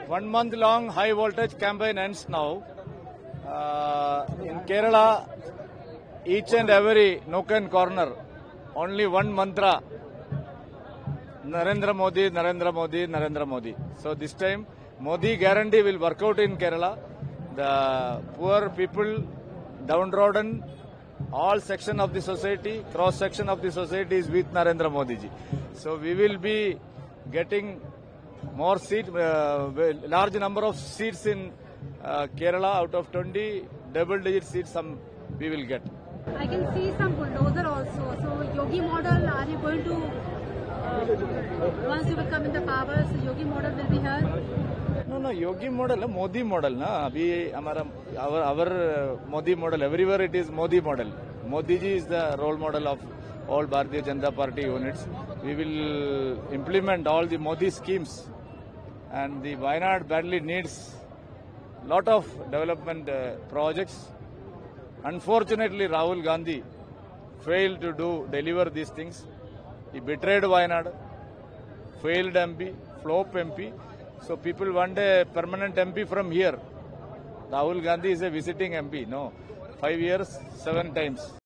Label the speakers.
Speaker 1: 1 month long high voltage campaign ends now. In Kerala, each and every nook and corner, only one mantra: Narendra Modi, Narendra Modi, Narendra Modi. So this time, Modi guarantee will work out in Kerala. The poor people, downtrodden, all section of the society, cross section of the society is with Narendra Modi ji. So we will be getting more seats, large number of seats in Kerala. Out of 20, double-digit seats we will get.
Speaker 2: I can see some bulldozer also. So Yogi model, are you going to, once you will come in the power, so Yogi model will be here?
Speaker 1: No, Yogi model, Modi model. Na, abhi our Modi model, everywhere it is Modi model. Modi ji is the role model of all Bharatiya Janata Party units. We will implement all the Modi schemes, and the Wayanad badly needs lot of development projects. Unfortunately, Rahul Gandhi failed to deliver these things. He betrayed Wayanad, failed MP, flop MP. So people want a permanent MP from here. Rahul Gandhi is a visiting MP. No, 5 years, 7 times.